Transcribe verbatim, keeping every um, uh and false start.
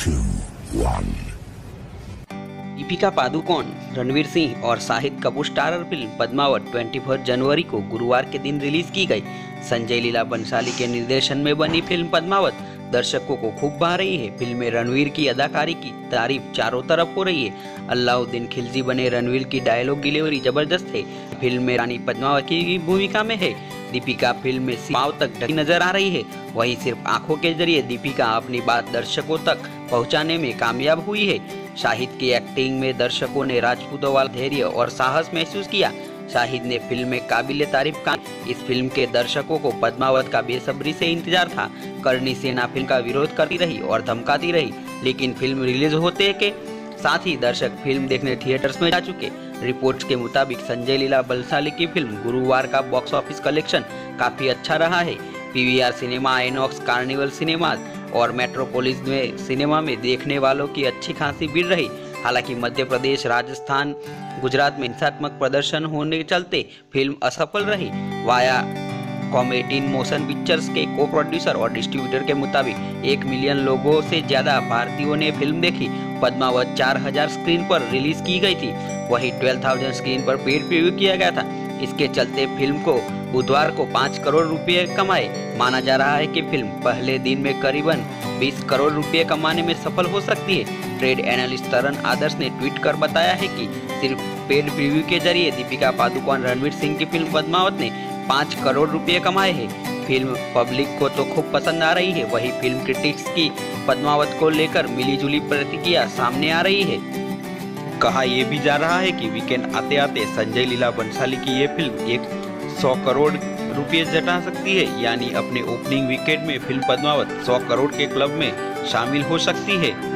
two, one. Deepika Padukone, Ranveer Singh और Shahid Kapoor starrer film Padmaavat चौबीस जनवरी को गुरुवार के दिन रिलीज की गई। संजय लीला बंसाली के निर्देशन में बनी फिल्म पद्मावत दर्शकों को खूब भा रही है। फिल्म में रणवीर की अदाकारी की तारीफ चारों तरफ हो रही है। अलाउद्दीन खिलजी बने रणवीर की डायलॉग डिलीवरी जबरदस्त है। फिल्म में रानी पद्मावत की भूमिका में है। दीपिका फिल्म में सीमाओं तक ढकी नजर आ रही है। वहीं सिर्फ आंखों के जरिए दीपिका अपनी बात दर्शकों तक पहुंचाने में कामयाब हुई है। शाहिद की एक्टिंग में दर्शकों ने राजपूतों वाला धैर्य और साहस महसूस किया। शाहिद ने फिल्म में काबिल-ए-तारीफ का। इस फिल्म के दर्शकों को पद्मावत का बेसब्री से इंतजार था। करनी सेना फिल्म का विरोध करती रही और धमकाती रही, लेकिन फिल्म रिलीज होते के साथ ही दर्शक फिल्म देखने थिएटर्स में जा चुके। रिपोर्ट्स के मुताबिक संजय लीला बंसाली की फिल्म गुरुवार का बॉक्स ऑफिस कलेक्शन काफी अच्छा रहा है। पीवीआर सिनेमा, आइनॉक्स, कार्निवल सिनेमाज और मेट्रोपोलिस में सिनेमा में देखने वालों की अच्छी खासी भीड़ रही। हालांकि मध्य प्रदेश, राजस्थान, गुजरात में हिंसात्मक प्रदर्शन होने के चलते फिल्म असफल रही। वाया कॉमेडियन मोशन पिक्चर्स के को प्रोड्यूसर और डिस्ट्रीब्यूटर के मुताबिक एक मिलियन लोगों से ज्यादा भारतीयों ने फिल्म देखी। पद्मावत चार हज़ार स्क्रीन पर रिलीज की गई थी, वहीं बारह हज़ार स्क्रीन पर पेड प्रीव्यू किया गया था। इसके चलते फिल्म को बुधवार को पाँच करोड़ रुपए कमाए। माना जा रहा है कि फिल्म पहले दिन में करीबन बीस करोड़ रुपए कमाने में सफल हो सकती है। ट्रेड एनालिस्ट तरन आदर्श ने ट्वीट कर बताया है कि सिर्फ पेड प्रीव्यू के जरिए दीपिका पादुकोण रणवीर सिंह की फिल्म पद्मावत ने पाँच करोड़ रुपए कमाए हैं। फिल्म पब्लिक को तो खूब पसंद आ रही है, वहीं फिल्म क्रिटिक्स की पद्मावत को लेकर मिलीजुली प्रतिक्रिया सामने आ रही है। कहा यह भी जा रहा है कि वीकेंड आते आते संजय लीला बंसाली की ये फिल्म एक सौ करोड़ रुपए जुटा सकती है, यानी अपने ओपनिंग वीकेंड में फिल्म पद्मावत सौ करोड़ के क्लब में शामिल हो सकती है।